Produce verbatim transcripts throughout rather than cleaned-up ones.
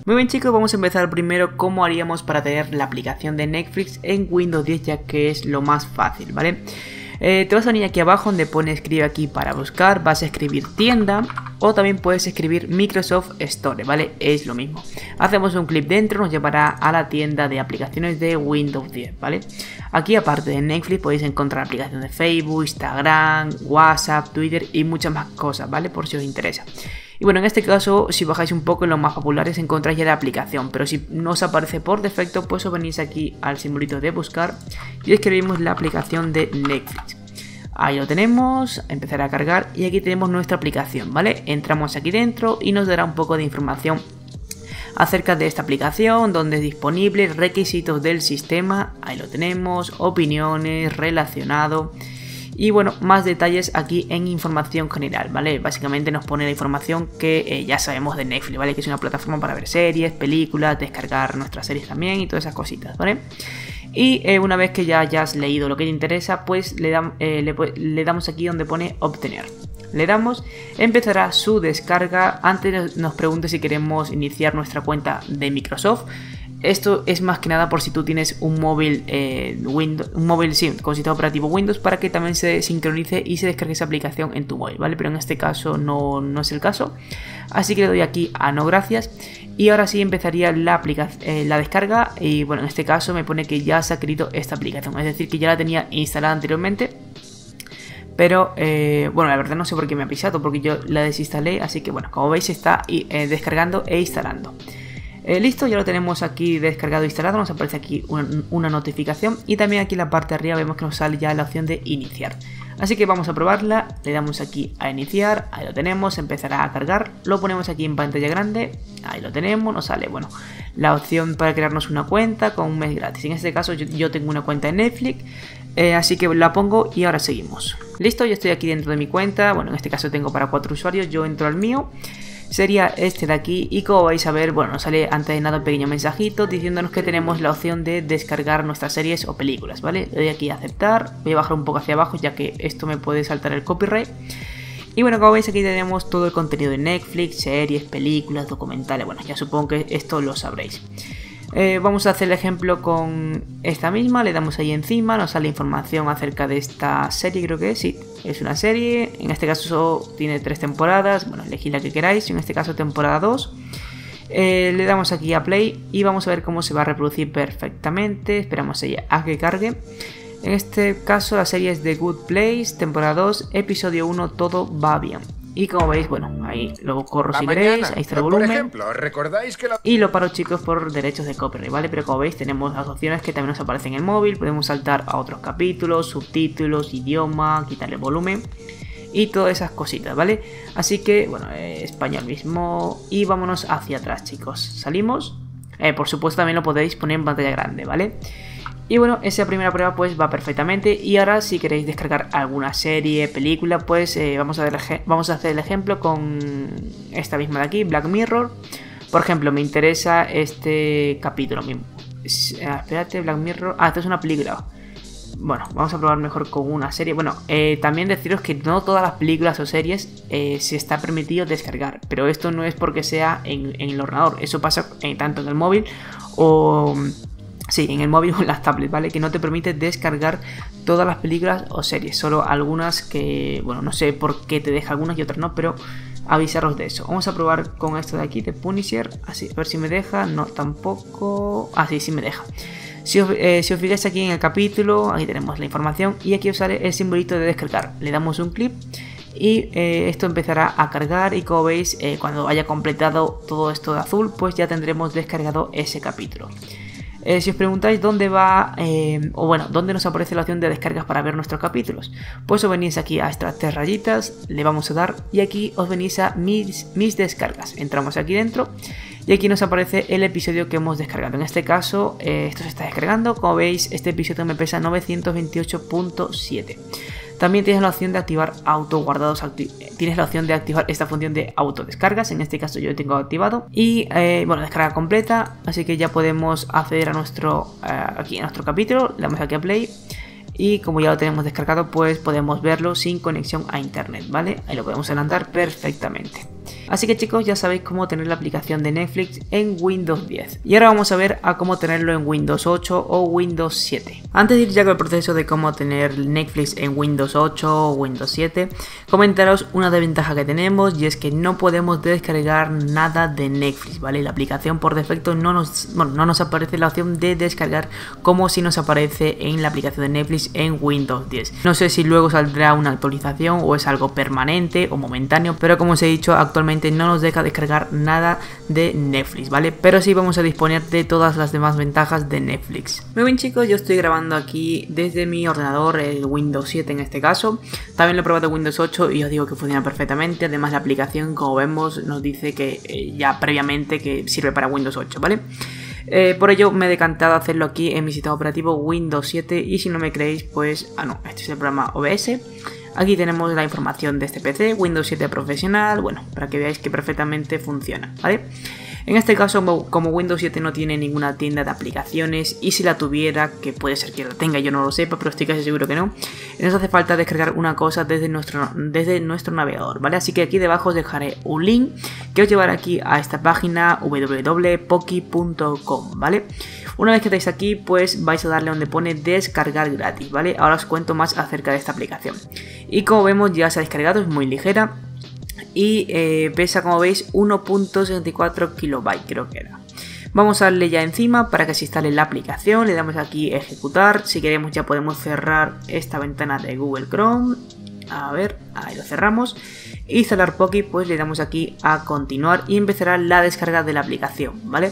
Muy bien chicos, vamos a empezar primero cómo haríamos para tener la aplicación de Netflix en Windows diez, ya que es lo más fácil, ¿vale? Eh, te vas a venir aquí abajo donde pone escribe aquí para buscar, vas a escribir tienda o también puedes escribir Microsoft Store, ¿vale? Es lo mismo. Hacemos un clic dentro, nos llevará a la tienda de aplicaciones de Windows diez, ¿vale? Aquí aparte de Netflix podéis encontrar aplicaciones de Facebook, Instagram, WhatsApp, Twitter y muchas más cosas, ¿vale? Por si os interesa. Y bueno, en este caso, si bajáis un poco en los más populares encontráis ya la aplicación, pero si no os aparece por defecto, pues os venís aquí al simbolito de buscar y escribimos la aplicación de Netflix. Ahí lo tenemos, empezará a cargar y aquí tenemos nuestra aplicación, ¿vale? Entramos aquí dentro y nos dará un poco de información acerca de esta aplicación, donde es disponible, requisitos del sistema, ahí lo tenemos, opiniones, relacionado. Y bueno, más detalles aquí en información general, ¿vale? Básicamente nos pone la información que eh, ya sabemos de Netflix, ¿vale? Que es una plataforma para ver series, películas, descargar nuestras series también y todas esas cositas, ¿vale? Y eh, una vez que ya hayas leído lo que te interesa, pues le, dam, eh, le, le damos aquí donde pone obtener. Le damos, empezará su descarga. Antes nos pregunta si queremos iniciar nuestra cuenta de Microsoft. Esto es más que nada por si tú tienes un móvil eh, Windows, un móvil sí, con sistema operativo Windows, para que también se sincronice y se descargue esa aplicación en tu móvil, ¿vale? Pero en este caso no, no es el caso. Así que le doy aquí a no gracias. Y ahora sí empezaría la, aplicación, eh, la descarga. Y bueno, en este caso me pone que ya se ha adquirido esta aplicación. Es decir, que ya la tenía instalada anteriormente. Pero eh, bueno, la verdad no sé por qué me ha pisado, porque yo la desinstalé. Así que bueno, como veis está eh, descargando e instalando. Eh, listo, ya lo tenemos aquí descargado e instalado, nos aparece aquí una, una notificación y también aquí en la parte de arriba vemos que nos sale ya la opción de iniciar. Así que vamos a probarla, le damos aquí a iniciar, ahí lo tenemos, empezará a cargar, lo ponemos aquí en pantalla grande, ahí lo tenemos, nos sale, bueno, la opción para crearnos una cuenta con un mes gratis. En este caso yo, yo tengo una cuenta en Netflix, eh, así que la pongo y ahora seguimos. Listo, yo estoy aquí dentro de mi cuenta, bueno, en este caso tengo para cuatro usuarios, yo entro al mío. Sería este de aquí y como vais a ver, bueno, nos sale antes de nada un pequeño mensajito diciéndonos que tenemos la opción de descargar nuestras series o películas, ¿vale? Le doy aquí a aceptar, voy a bajar un poco hacia abajo ya que esto me puede saltar el copyright. Y bueno, como veis aquí tenemos todo el contenido de Netflix, series, películas, documentales, bueno, ya supongo que esto lo sabréis. Eh, vamos a hacer el ejemplo con esta misma, le damos ahí encima, nos sale información acerca de esta serie, creo que es, sí, es una serie, en este caso tiene tres temporadas, bueno, elegid la que queráis, en este caso temporada dos, eh, le damos aquí a play y vamos a ver cómo se va a reproducir perfectamente, esperamos a que cargue. En este caso la serie es The Good Place, temporada dos, episodio uno, todo va bien. Y como veis, bueno, ahí lo corro si queréis, ahí está el volumen. Por ejemplo, ¿recordáis que la... Y lo paro chicos por derechos de copyright, ¿vale? Pero como veis tenemos las opciones que también nos aparecen en el móvil. Podemos saltar a otros capítulos, subtítulos, idioma, quitarle el volumen y todas esas cositas, ¿vale? Así que, bueno, eh, español mismo y vámonos hacia atrás chicos. Salimos, eh, por supuesto también lo podéis poner en pantalla grande, ¿vale? Y bueno, esa primera prueba pues va perfectamente. Y ahora si queréis descargar alguna serie, película, pues eh, vamos, a ver, vamos a hacer el ejemplo con esta misma de aquí, Black Mirror. Por ejemplo, me interesa este capítulo mismo. Espérate, Black Mirror. Ah, esto es una película. Bueno, vamos a probar mejor con una serie. Bueno, eh, también deciros que no todas las películas o series eh, se está permitido descargar. Pero esto no es porque sea en, en el ordenador. Eso pasa en, tanto en el móvil o... Sí, en el móvil o en las tablets, ¿vale? Que no te permite descargar todas las películas o series. Solo algunas que, bueno, no sé por qué te deja algunas y otras no, pero avisaros de eso. Vamos a probar con esto de aquí, de Punisher. Así, a ver si me deja. No, tampoco. Ah, sí, sí me deja. Si os, eh, si os fijáis aquí en el capítulo, aquí tenemos la información. Y aquí os sale el simbolito de descargar. Le damos un clic. Y eh, esto empezará a cargar y como veis, eh, cuando haya completado todo esto de azul, pues ya tendremos descargado ese capítulo. Eh, si os preguntáis dónde va, eh, o bueno, dónde nos aparece la opción de descargas para ver nuestros capítulos, pues os venís aquí a estas tres rayitas, le vamos a dar y aquí os venís a mis, mis descargas. Entramos aquí dentro y aquí nos aparece el episodio que hemos descargado. En este caso, eh, esto se está descargando. Como veis, este episodio me pesa novecientos veintiocho punto siete. También tienes la opción de activar auto guardados, acti tienes la opción de activar esta función de autodescargas, en este caso yo lo tengo activado y eh, bueno, descarga completa, así que ya podemos acceder a nuestro eh, aquí a nuestro capítulo, le damos aquí a play y como ya lo tenemos descargado pues podemos verlo sin conexión a internet, ¿vale? Ahí lo podemos adelantar perfectamente. Así que chicos, ya sabéis cómo tener la aplicación de Netflix en Windows diez. Y ahora vamos a ver a cómo tenerlo en Windows ocho o Windows siete. Antes de ir ya con el proceso de cómo tener Netflix en Windows ocho o Windows siete, comentaros una desventaja que tenemos, y es que no podemos descargar nada de Netflix, ¿vale? La aplicación por defecto no nos, bueno, no nos aparece la opción de descargar como si nos aparece en la aplicación de Netflix en Windows diez. No sé si luego saldrá una actualización o es algo permanente o momentáneo, pero como os he dicho, actualmente no nos deja descargar nada de Netflix, ¿vale? Pero sí vamos a disponer de todas las demás ventajas de Netflix. Muy bien chicos, yo estoy grabando aquí desde mi ordenador, el Windows siete en este caso. También lo he probado en Windows ocho y os digo que funciona perfectamente. Además la aplicación, como vemos, nos dice que eh, ya previamente que sirve para Windows ocho, ¿vale? Eh, por ello me he decantado a hacerlo aquí en mi sistema operativo Windows siete, y si no me creéis, pues... Ah no, este es el programa O B S. Aquí tenemos la información de este P C, Windows siete profesional, bueno, para que veáis que perfectamente funciona, ¿vale? En este caso, como Windows siete no tiene ninguna tienda de aplicaciones, y si la tuviera, que puede ser que la tenga, yo no lo sepa, pero estoy casi seguro que no, nos hace falta descargar una cosa desde nuestro, desde nuestro navegador, ¿vale? Así que aquí debajo os dejaré un link que os llevará aquí a esta página w w w punto poki punto com, ¿vale? Una vez que estáis aquí, pues vais a darle donde pone descargar gratis, ¿vale? Ahora os cuento más acerca de esta aplicación. Y como vemos, ya se ha descargado, es muy ligera. Y eh, pesa, como veis, uno punto sesenta y cuatro kilobytes, creo que era. Vamos a darle ya encima para que se instale la aplicación. Le damos aquí ejecutar. Si queremos ya podemos cerrar esta ventana de Google Chrome. A ver, ahí lo cerramos. Instalar Poki, pues le damos aquí a continuar y empezará la descarga de la aplicación, ¿vale?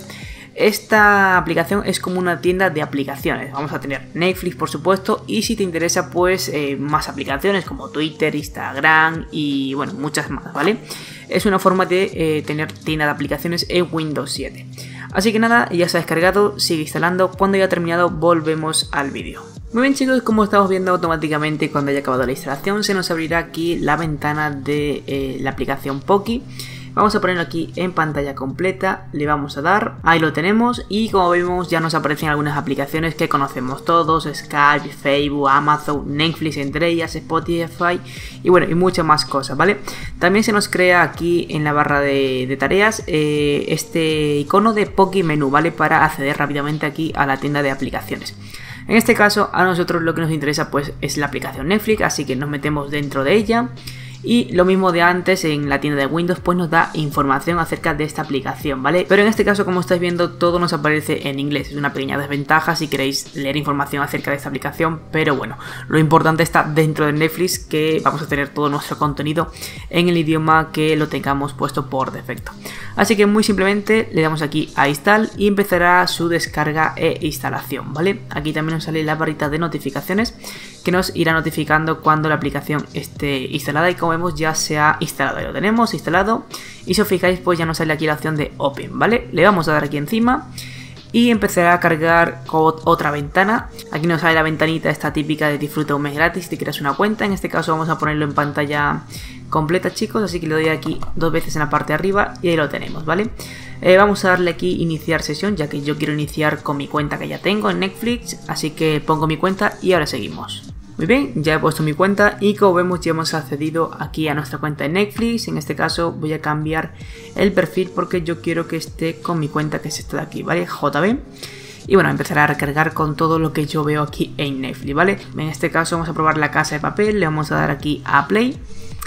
Esta aplicación es como una tienda de aplicaciones. Vamos a tener Netflix, por supuesto, y si te interesa, pues eh, más aplicaciones como Twitter, Instagram y bueno, muchas más, ¿vale? Es una forma de eh, tener tienda de aplicaciones en Windows siete. Así que nada, ya se ha descargado, sigue instalando. Cuando haya terminado, volvemos al vídeo. Muy bien chicos, como estamos viendo, automáticamente cuando haya acabado la instalación se nos abrirá aquí la ventana de eh, la aplicación Poki. Vamos a ponerlo aquí en pantalla completa, le vamos a dar, ahí lo tenemos, y como vemos ya nos aparecen algunas aplicaciones que conocemos todos: Skype, Facebook, Amazon, Netflix entre ellas, Spotify y bueno, y muchas más cosas, ¿vale? También se nos crea aquí en la barra de, de tareas eh, este icono de Poki Menú, ¿vale? Para acceder rápidamente aquí a la tienda de aplicaciones. En este caso a nosotros lo que nos interesa pues es la aplicación Netflix, así que nos metemos dentro de ella. Y lo mismo de antes, en la tienda de Windows pues nos da información acerca de esta aplicación, ¿vale? Pero en este caso, como estáis viendo, todo nos aparece en inglés. Es una pequeña desventaja si queréis leer información acerca de esta aplicación, pero bueno, lo importante está dentro de Netflix, que vamos a tener todo nuestro contenido en el idioma que lo tengamos puesto por defecto. Así que muy simplemente le damos aquí a install y empezará su descarga e instalación, ¿vale? Aquí también nos sale la barrita de notificaciones que nos irá notificando cuando la aplicación esté instalada, y como vemos ya se ha instalado, ya lo tenemos instalado, y si os fijáis pues ya nos sale aquí la opción de Open, ¿vale? Le vamos a dar aquí encima y empezará a cargar con otra ventana. Aquí nos sale la ventanita esta típica de disfruta un mes gratis si te creas una cuenta. En este caso vamos a ponerlo en pantalla completa chicos, así que le doy aquí dos veces en la parte de arriba y ahí lo tenemos, ¿vale? Eh, vamos a darle aquí iniciar sesión, ya que yo quiero iniciar con mi cuenta que ya tengo en Netflix, así que pongo mi cuenta y ahora seguimos. Muy bien, ya he puesto mi cuenta y como vemos ya hemos accedido aquí a nuestra cuenta de Netflix. En este caso voy a cambiar el perfil porque yo quiero que esté con mi cuenta, que es esta de aquí, ¿vale? J B. Y bueno, empezará a recargar con todo lo que yo veo aquí en Netflix, ¿vale? En este caso vamos a probar La Casa de Papel, le vamos a dar aquí a Play.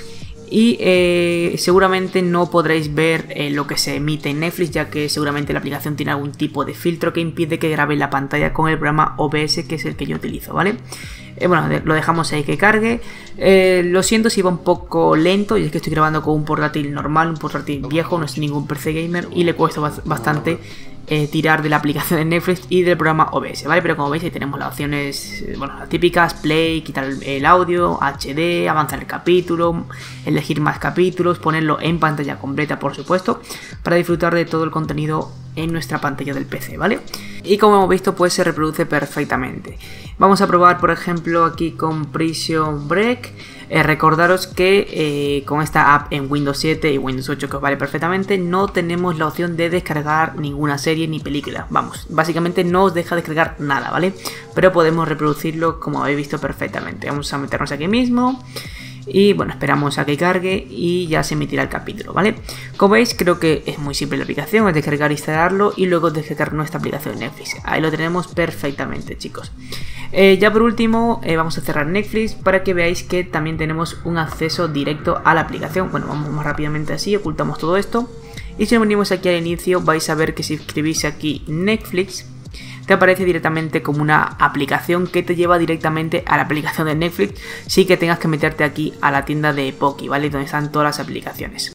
Y eh, seguramente no podréis ver eh, lo que se emite en Netflix, ya que seguramente la aplicación tiene algún tipo de filtro que impide que grabe la pantalla con el programa O B S, que es el que yo utilizo, ¿vale? Eh, bueno, lo dejamos ahí que cargue. Eh, lo siento si va un poco lento, y es que estoy grabando con un portátil normal, un portátil viejo, no es ningún P C gamer, y le cuesta bastante eh, tirar de la aplicación de Netflix y del programa O B S, ¿vale? Pero como veis ahí tenemos las opciones, bueno, las típicas: play, quitar el, el audio, H D, avanzar el capítulo, elegir más capítulos, ponerlo en pantalla completa, por supuesto, para disfrutar de todo el contenido en nuestra pantalla del P C, ¿vale? Y como hemos visto, pues se reproduce perfectamente. Vamos a probar, por ejemplo, aquí con Prison Break. Eh, recordaros que eh, con esta app en Windows siete y Windows ocho, que os vale perfectamente, no tenemos la opción de descargar ninguna serie ni película. Vamos, básicamente no os deja descargar nada, ¿vale? Pero podemos reproducirlo como habéis visto perfectamente. Vamos a meternos aquí mismo Y bueno, esperamos a que cargue y ya se emitirá el capítulo, ¿vale? Como veis, creo que es muy simple la aplicación, es descargar e instalarlo y luego descargar nuestra aplicación de Netflix. Ahí lo tenemos perfectamente, chicos. Eh, ya por último, eh, vamos a cerrar Netflix para que veáis que también tenemos un acceso directo a la aplicación. Bueno, vamos más rápidamente así, ocultamos todo esto. Y si nos venimos aquí al inicio, vais a ver que si escribís aquí Netflix, te aparece directamente como una aplicación que te lleva directamente a la aplicación de Netflix, sin que tengas que meterte aquí a la tienda de Poki, ¿vale? Donde están todas las aplicaciones.